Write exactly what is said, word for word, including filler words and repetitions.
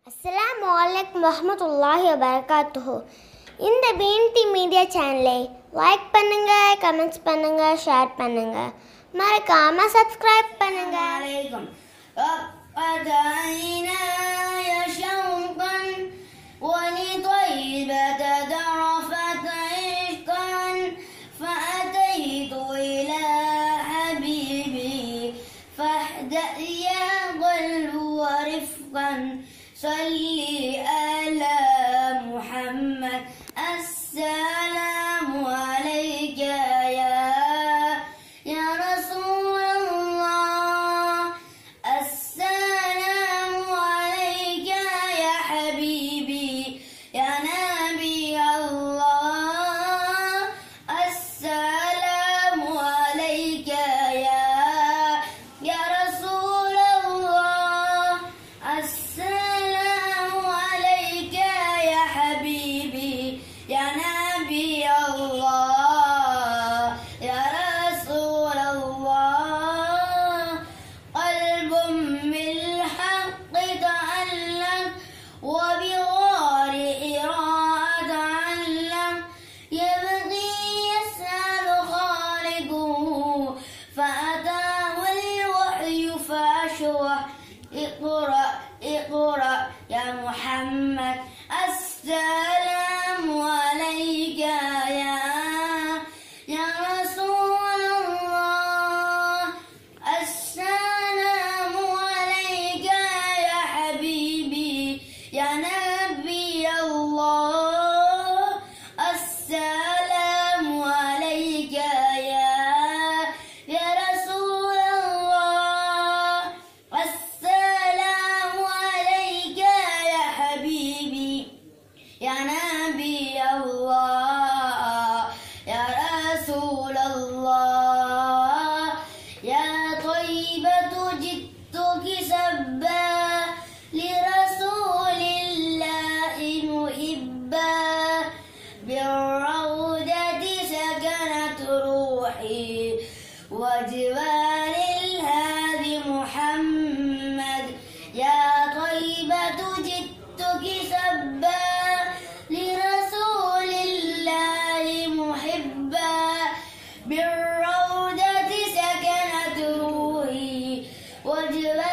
அஸ்ஸலாமு அலைக்கும் வரஹ்மத்துல்லாஹி வபரகாத்துஹு. இந்த பீன்டி மீடியா சேனலை லைக் பண்ணுங்க, கமெண்ட்ஸ் பண்ணுங்க, ஷேர் பண்ணுங்க, மறக்காம சப்ஸ்கிரைப் பண்ணுங்க. ولطيبة ذرفت عشقا فأتيت إلى حبيبي فاهدأ يا قلب ورفقا صلي على محمد. السلام عليك يا يا رسول الله. السلام عليك يا حبيبي يا نبي الله. السلام عليك يا يا رسول الله. السلام عليك يا حبيبي يا نبي الله يا رسول الله. قلب بالحق تعلق وبغار إرادة علم يبغي يسأل خالقه فأتاه الوحي فأشرح. اقرأ اقرأ يا محمد. السلام عليك يا يا رسول الله. السلام عليك يا حبيبي يا نبي الله. السلام عليك يا يا رسول الله. السلام عليك يا حبيبي يا نبي الله يا رسول الله. يا طيبة جئتك سبا لرسول الله محبا بالروضة سكنت روحي وجوار الهادي محمد. يا طيبة جئتك سبا لرسول الله محبا بالروضة سكنت روحي وجوار